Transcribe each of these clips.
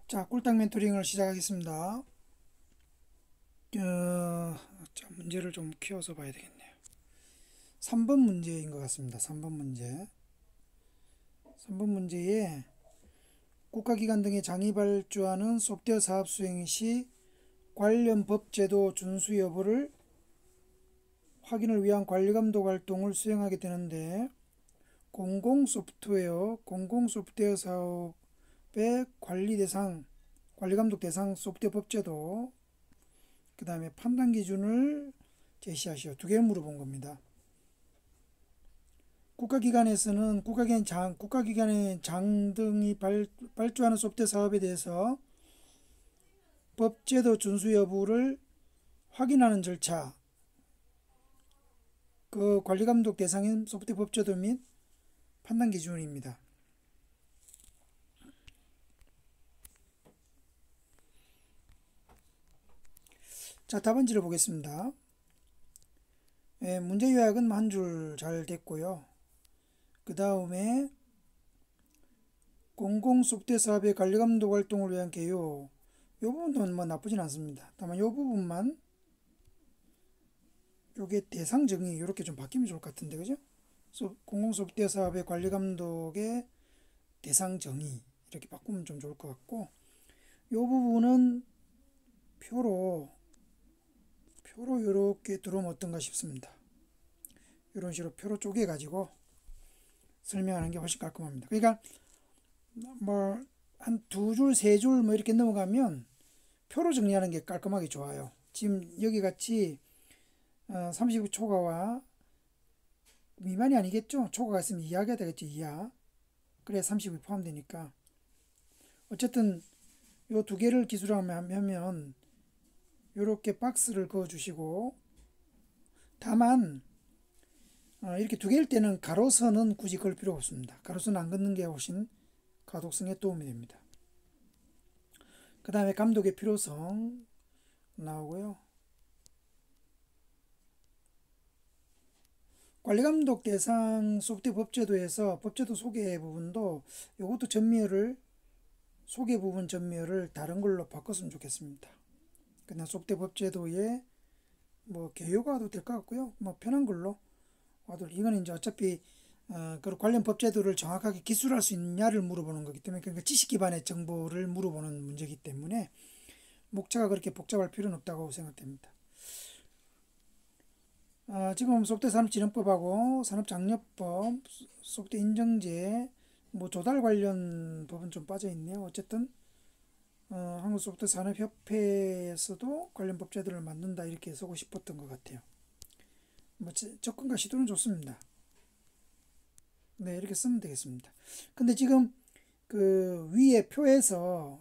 자, 꿀딱 멘토링을 시작하겠습니다. 자, 문제를 좀 키워서 봐야 되겠네요. 3번 문제인 것 같습니다. 3번 문제. 3번 문제에 국가기관 등의 장이 발주하는 소프트웨어 사업 수행 시 관련 법 제도 준수 여부를 확인을 위한 관리감독 활동을 수행하게 되는데, 공공소프트웨어 사업의 관리감독 대상 소프트웨어 법제도, 그 다음에 판단 기준을 제시하시오. 두 개를 물어본 겁니다. 국가기관의 장 등이 발주하는 소프트웨어 사업에 대해서 법제도 준수 여부를 확인하는 절차, 그 관리감독 대상인 소프트웨어 법제도 및 판단 기준입니다. 자, 답안지를 보겠습니다. 문제 요약은 한 줄 잘 됐고요. 그 다음에 공공 소프트웨어 사업의 관리감독 활동을 위한 개요. 이 부분도 뭐 나쁘진 않습니다. 다만 이 부분만 요게 대상 정의 이렇게 좀 바뀌면 좋을 것 같은데, 그죠? 공공 소프트웨어 사업의 관리감독의 대상 정의 이렇게 바꾸면 좀 좋을 것 같고, 이 부분은 표로 이렇게 들어오면 어떤가 싶습니다. 이런 식으로 표로 쪼개 가지고 설명하는 게 훨씬 깔끔합니다. 그러니까 뭐 한 두 줄, 세 줄 뭐 이렇게 넘어가면 표로 정리하는 게 깔끔하게 좋아요. 지금 여기 같이 39 초과와 미만이 아니겠죠? 초과가 있으면 이하가 되겠죠. 이하. 그래야 30이 포함되니까. 어쨌든 요 두 개를 기술로 하면 이렇게 박스를 그어 주시고, 다만 이렇게 두 개일 때는 가로선은 굳이 그을 필요 없습니다. 가로선 안 긋는 게 훨씬 가독성에 도움이 됩니다. 그 다음에 감독의 필요성 나오고요. 관리감독 대상 소프트웨어 법제도에서 법제도 소개 부분도 이것도 소개 부분 전멸을 다른 걸로 바꿨으면 좋겠습니다. 그냥 소프트웨어 법제도에 뭐 개요가 와도 될 것 같고요. 뭐 편한 걸로 와도, 이거는 이제 어차피 그 관련 법제도를 정확하게 기술할 수 있냐를 물어보는 거기 때문에, 그러니까 지식 기반의 정보를 물어보는 문제이기 때문에 목차가 그렇게 복잡할 필요는 없다고 생각됩니다. 지금 소프트웨어 산업진흥법하고 산업장려법, 소프트웨어 인정제, 뭐 조달 관련 법은 좀 빠져 있네요. 어쨌든 한국소프트웨어 산업협회에서도 관련 법제도를 만든다 이렇게 쓰고 싶었던 것 같아요. 뭐 접근과 시도는 좋습니다. 네, 이렇게 쓰면 되겠습니다. 근데 지금 그 위에 표에서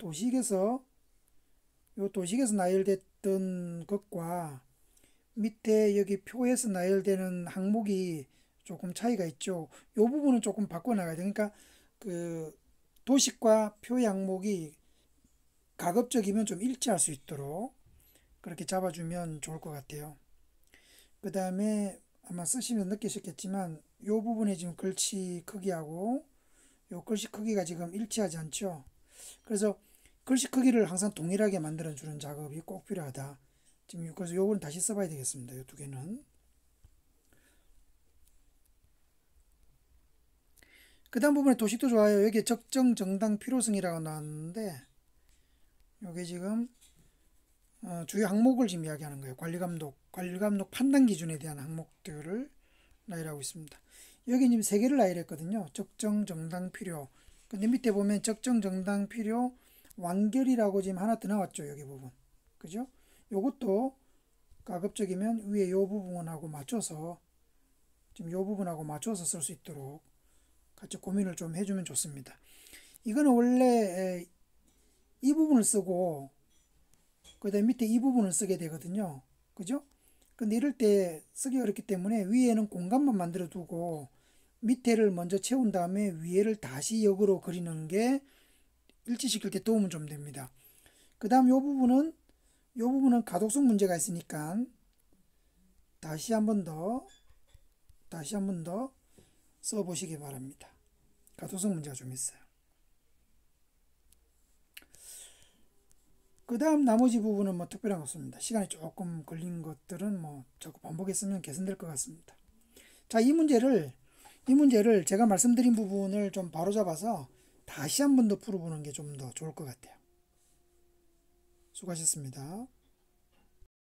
요 도식에서 나열됐던 것과 밑에 여기 표에서 나열되는 항목이 조금 차이가 있죠. 요 부분은 조금 바꿔나가야 돼요. 그러니까 그 도식과 표의 항목이 가급적이면 좀 일치할 수 있도록 그렇게 잡아주면 좋을 것 같아요. 그 다음에 아마 쓰시면 느끼셨겠지만 요 부분에 지금 글씨 크기하고 요 글씨 크기가 지금 일치하지 않죠. 그래서 글씨 크기를 항상 동일하게 만들어주는 작업이 꼭 필요하다. 지금 그래서 요거는 다시 써봐야 되겠습니다. 요 두 개는. 그 다음 부분에 도식도 좋아요. 여기 적정 정당 필요성이라고 나왔는데, 요게 지금 주요 항목을 지금 이야기하는 거예요. 관리감독 판단 기준에 대한 항목들을 나열하고 있습니다. 여기 지금 세 개를 나열했거든요. 적정 정당 필요. 근데 밑에 보면 적정 정당 필요 완결이라고 지금 하나 더 나왔죠. 여기 부분. 그죠? 요것도 가급적이면 위에 요 부분하고 맞춰서 지금 요 부분하고 맞춰서 쓸 수 있도록 같이 고민을 좀 해주면 좋습니다. 이거는 원래 이 부분을 쓰고 그 다음 밑에 이 부분을 쓰게 되거든요. 그죠? 근데 이럴 때 쓰기 어렵기 때문에 위에는 공간만 만들어 두고 밑에를 먼저 채운 다음에 위에를 다시 역으로 그리는 게 일치시킬 때 도움은 좀 됩니다. 그 다음 요 부분은 가독성 문제가 있으니까 다시 한 번 더 써보시기 바랍니다. 가독성 문제가 좀 있어요. 그 다음 나머지 부분은 뭐 특별한 거 없습니다. 시간이 조금 걸린 것들은 뭐 자꾸 반복했으면 개선될 것 같습니다. 자, 이 문제를 제가 말씀드린 부분을 좀 바로잡아서 다시 한 번 더 풀어보는 게 좀 더 좋을 것 같아요. 수고하셨습니다.